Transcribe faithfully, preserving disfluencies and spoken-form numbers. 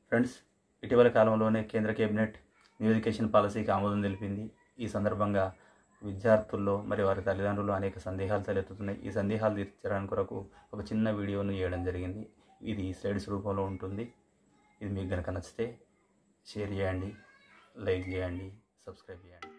Friends, ఇటీవల కాలంలోనే కేంద్ర కేబినెట్ న్యూ ఎడ్యుకేషన్ పాలసీకి ఆమోదం తెలిపింది. ఈ సందర్భంగా విద్యార్థుల్లో మరి వారి తల్లిదండ్రులు అనేక సందేహాలు తలెత్తుతున్నాయి. ఈ సందేహాలు తీర్చడానికి కొరకు ఒక చిన్న వీడియోను చేయడం జరిగింది. ఇది స్లైడ్స్ రూపంలో ఉంటుంది. ఇది మీకు కనుక నచ్చితే షేర్ చేయండి, లైక్ చేయండి, సబ్స్క్రైబ్ చేయండి.